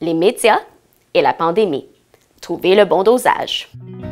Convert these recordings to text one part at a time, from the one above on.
les médias et la pandémie. Trouvez le bon dosage.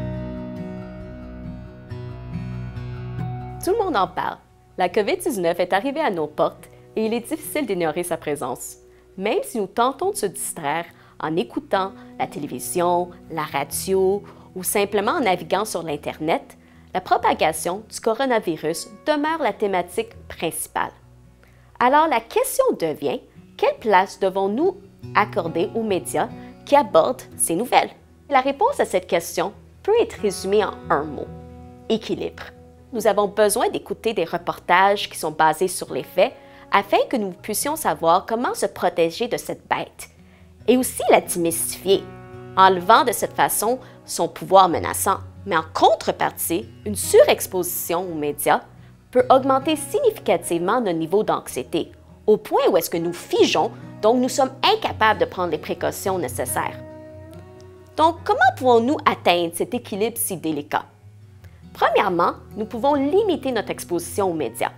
Tout le monde en parle. La COVID-19 est arrivée à nos portes et il est difficile d'ignorer sa présence. Même si nous tentons de se distraire en écoutant la télévision, la radio ou simplement en naviguant sur l'Internet, la propagation du coronavirus demeure la thématique principale. Alors la question devient, quelle place devons-nous accorder aux médias qui abordent ces nouvelles? La réponse à cette question peut être résumée en un mot: équilibre. Nous avons besoin d'écouter des reportages qui sont basés sur les faits afin que nous puissions savoir comment se protéger de cette bête et aussi la démystifier, enlevant de cette façon son pouvoir menaçant. Mais en contrepartie, une surexposition aux médias peut augmenter significativement notre niveau d'anxiété, au point où est-ce que nous figeons, donc nous sommes incapables de prendre les précautions nécessaires. Donc, comment pouvons-nous atteindre cet équilibre si délicat? Premièrement, nous pouvons limiter notre exposition aux médias.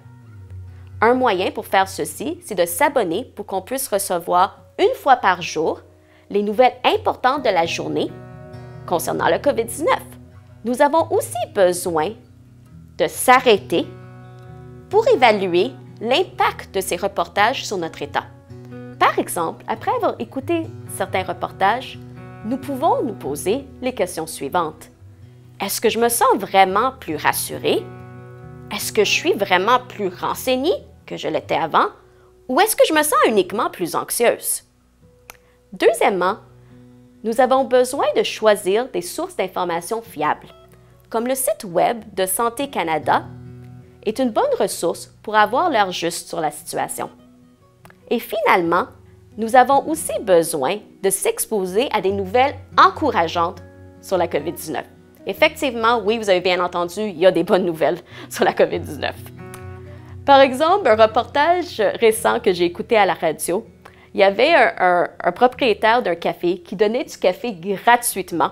Un moyen pour faire ceci, c'est de s'abonner pour qu'on puisse recevoir une fois par jour les nouvelles importantes de la journée concernant le COVID-19. Nous avons aussi besoin de s'arrêter pour évaluer l'impact de ces reportages sur notre état. Par exemple, après avoir écouté certains reportages, nous pouvons nous poser les questions suivantes. Est-ce que je me sens vraiment plus rassurée? Est-ce que je suis vraiment plus renseignée que je l'étais avant? Ou est-ce que je me sens uniquement plus anxieuse? Deuxièmement, nous avons besoin de choisir des sources d'informations fiables, comme le site Web de Santé Canada est une bonne ressource pour avoir l'heure juste sur la situation. Et finalement, nous avons aussi besoin de s'exposer à des nouvelles encourageantes sur la COVID-19. Effectivement, oui, vous avez bien entendu, il y a des bonnes nouvelles sur la COVID-19. Par exemple, un reportage récent que j'ai écouté à la radio, il y avait un propriétaire d'un café qui donnait du café gratuitement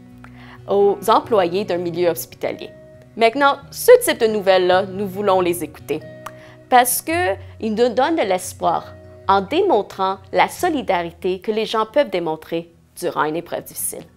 aux employés d'un milieu hospitalier. Maintenant, ce type de nouvelles-là, nous voulons les écouter parce qu'ils nous donnent de l'espoir en démontrant la solidarité que les gens peuvent démontrer durant une épreuve difficile.